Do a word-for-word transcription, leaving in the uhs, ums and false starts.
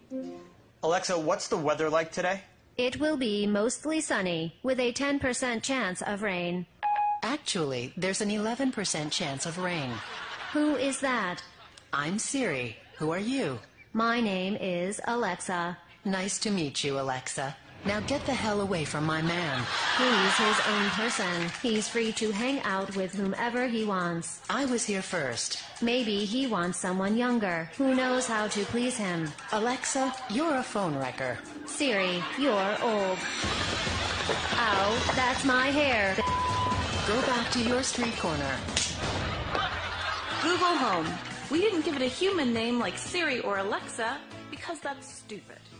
Alexa, what's the weather like today? It will be mostly sunny, with a ten percent chance of rain. Actually, there's an eleven percent chance of rain. Who is that? I'm Siri. Who are you? My name is Alexa. Nice to meet you, Alexa. Now get the hell away from my man. He's his own person. He's free to hang out with whomever he wants. I was here first. Maybe he wants someone younger who knows how to please him. Alexa, you're a phone wrecker. Siri, you're old. Ow, that's my hair. Go back to your street corner. Google Home. We didn't give it a human name like Siri or Alexa because that's stupid.